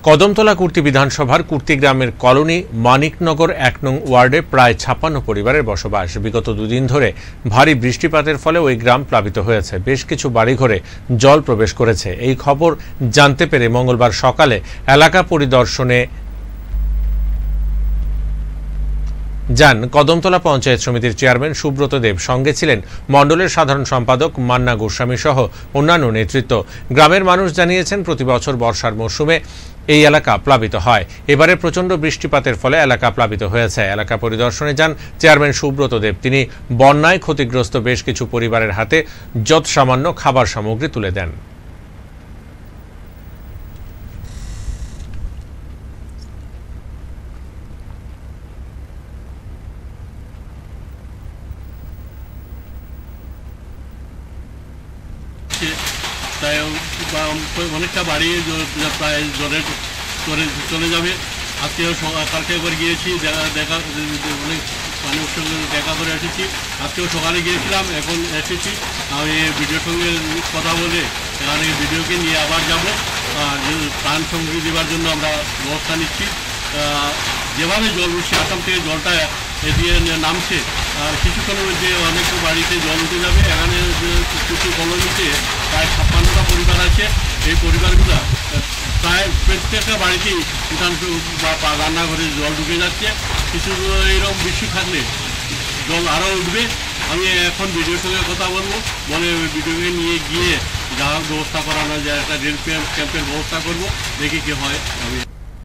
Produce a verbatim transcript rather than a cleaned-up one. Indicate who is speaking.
Speaker 1: কদমতলা কুর্তি বিধানসভার কুর্তি গ্রামের কলোনি মানিকনগর এক নং ওয়ার্ডে প্রায় ছাপ্পান্ন পরিবারের বসবাস। বিগত দুদিন ধরে ভারী বৃষ্টিপাতের ফলে ওই গ্রাম প্লাবিত হয়েছে। বেশ কিছু বাড়িঘরে জল প্রবেশ করেছে। এই খবর জানতে পেরে মঙ্গলবার সকালে এলাকা পরিদর্শনে যান কদমতলা পঞ্চায়েত সমিতির চেয়ারম্যান সুব্রত দেব। সঙ্গে ছিলেন মণ্ডলের সাধারণ সম্পাদক মান্না গোস্বামী সহ অন্যান্য নেতৃত্ব। গ্রামের মানুষ জানিয়েছেন, প্রতি বছর বর্ষার মৌসুমে এই এলাকা প্লাবিত হয়। এবারে প্রচণ্ড বৃষ্টিপাতের ফলে এলাকা প্লাবিত হয়েছে। এলাকা পরিদর্শনে যান চেয়ারম্যান সুব্রত দেব। তিনি বন্যায় ক্ষতিগ্রস্ত বেশ কিছু পরিবারের হাতে যৎ সামান্য খাবার সামগ্রী তুলে দেন।
Speaker 2: তাই অনেকটা বাড়ি প্রায় জলের চলে চলে যাবে। আজকেও কালকে একবার গিয়েছি, দেখা দেখা অনেক মানুষের সঙ্গে দেখা করে এসেছি। আজকেও সকালে গিয়েছিলাম, এখন এসেছি। আমি ভিডিওর সঙ্গে কথা বলে এখানে ভিডিওকে নিয়ে আবার যাব। প্রাণ সামগ্রী দেওয়ার জন্য আমরা ব্যবস্থা নিচ্ছি। যেভাবে জল উঠছে, আসাম থেকে জলটা এদিকে নামছে, কিছুক্ষণের মধ্যে অনেক বাড়িতে জল উঠে যাবে। এখানে কিছু কলোনিতে প্রায় ছাপ্পান্নটা পরিবার আছে। এই পরিবারগুলো প্রায় প্রত্যেকটা বাড়িতেই উঠান বা রান্নাঘরে জল ঢুকে যাচ্ছে। কিছু এরকম বৃষ্টি থাকলে জল আরও উঠবে। আমি এখন ভিডিওর সঙ্গে কথা বলবো, বলে ভিডিওকে নিয়ে গিয়ে যা ব্যবস্থা করানো যায়, একটা রেল ক্যাম্পের ব্যবস্থা করবো, দেখি কি হয়। আমি